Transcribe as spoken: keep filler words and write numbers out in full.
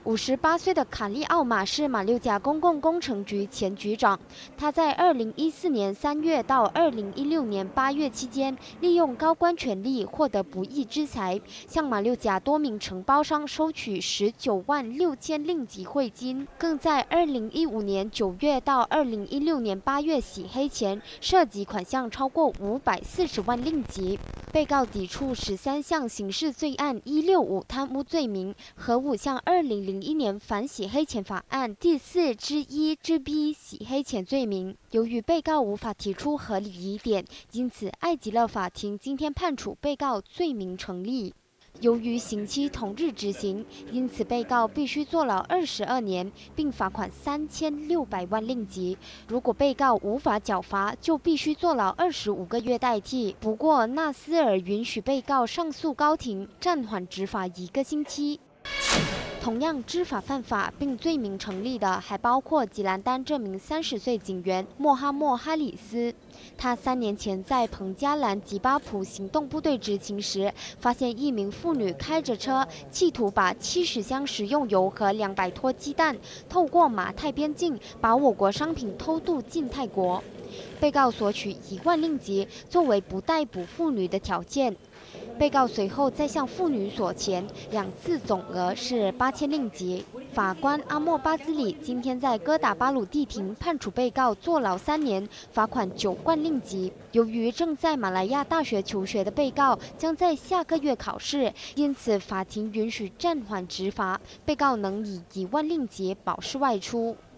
五十八岁的卡利奥马是马六甲公共工程局前局长。他在二零一四年三月到二零一六年八月期间，利用高官权力获得不义之财，向马六甲多名承包商收取十九万六千令吉汇金，更在二零一五年九月到二零一六年八月洗黑钱，涉及款项超过五百四十万令吉。被告抵触十三项刑事罪案一六五贪污罪名和五项二零零一年反洗黑钱法案第四之一之 B 洗黑钱罪名。由于被告无法提出合理疑点，因此艾吉勒法庭今天判处被告罪名成立。由于刑期同日执行，因此被告必须坐牢二十二年，并罚款三千六百万令吉。如果被告无法缴罚，就必须坐牢二十五个月代替。不过，纳斯尔允许被告上诉高庭，暂缓执法一个星期。同样知法犯法并罪名成立的，还包括吉兰丹这名三十岁警员莫哈默哈里斯。他三年前在彭加兰吉巴普行动部队执勤时，发现一名妇女开着车，企图把七十箱食用油和两百托鸡蛋透过马泰边境，把我国商品偷渡进泰国。被告索取一万令吉作为不逮捕妇女的条件。被告随后再向妇女索钱，两次总额是八千令吉。法官阿莫巴兹里今天在哥打巴鲁地庭判处被告坐牢三年，罚款九万令吉。由于正在马来亚大学求学的被告将在下个月考试，因此法庭允许暂缓执法，被告能以一万令吉保释外出。